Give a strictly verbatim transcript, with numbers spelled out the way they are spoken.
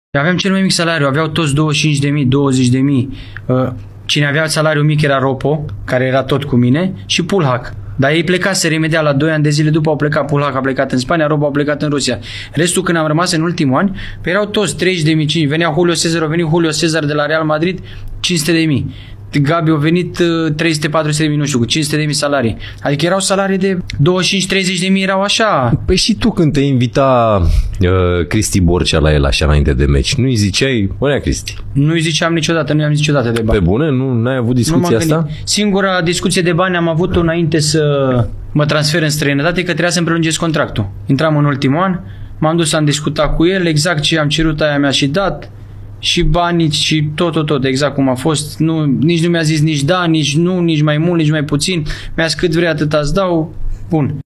Aveam cel mai mic salariu, aveau toți douăzeci și cinci de mii, douăzeci de mii. Cine avea salariu mic era Ropo, care era tot cu mine, și Pulhac. Dar ei plecaseră imediat la doi ani de zile după, au plecat. Pulhac a plecat în Spania, Ropo a plecat în Rusia. Restul, când am rămas în ultimul ani, erau toți treizeci de mii, venea Julio Cezar, a venit Julio Cezar de la Real Madrid, cinci sute de mii. Gabi a venit trei sute patru sute de mii, nu știu, cu cinci sute de mii salarii. Adică erau salarii de douăzeci și cinci treizeci de mii, erau așa. Păi și tu când te invita uh, Cristi Borcea la el așa înainte de meci, nu-i ziceai, bănea Cristi? Nu-i ziceam niciodată, nu i-am zis niciodată de bani. Pe bune? Nu n-ai avut discuția asta? Singura discuție de bani am avut-o înainte să mă transfer în străinătate, că trebuia să-mi prelungesc contractul. Intram în ultimul an, m-am dus, am discutat cu el, exact ce am cerut aia mi-a și dat. Și banii și tot, tot, tot, exact cum a fost. Nu, nici nu mi-a zis nici da, nici nu, nici mai mult, nici mai puțin. Mi-a zis cât vrei atât îți dau. Bun.